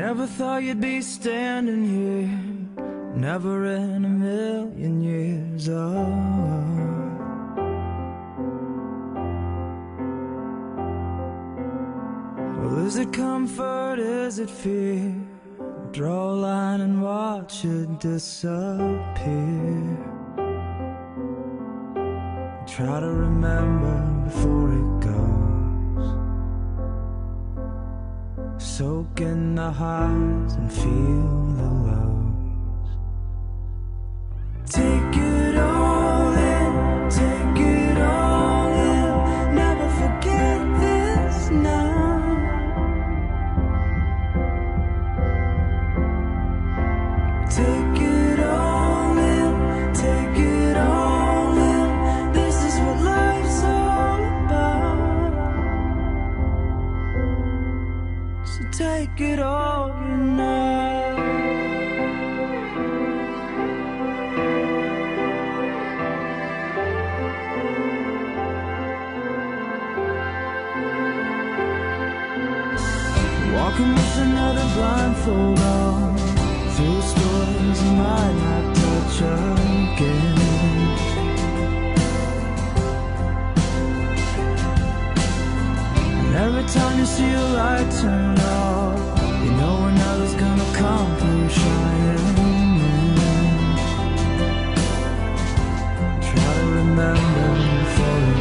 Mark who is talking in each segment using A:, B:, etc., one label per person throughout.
A: Never thought you'd be standing here, never in a million years. Well, is it comfort, is it fear? Draw a line and watch it disappear. Try to remember before it goes. Soak in the highs and feel the lows. Take it all in, take it all in. Never forget this now. Take it all in, take it all in. This is what life's all about. So take it all in now. Walking with another blindfold on, through stories you might not touch again. And every time you see a light turn off, you know another's gonna come through shining in. Try to remember before it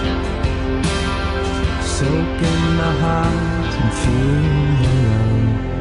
A: goes. Soak in the highs and feel the lows.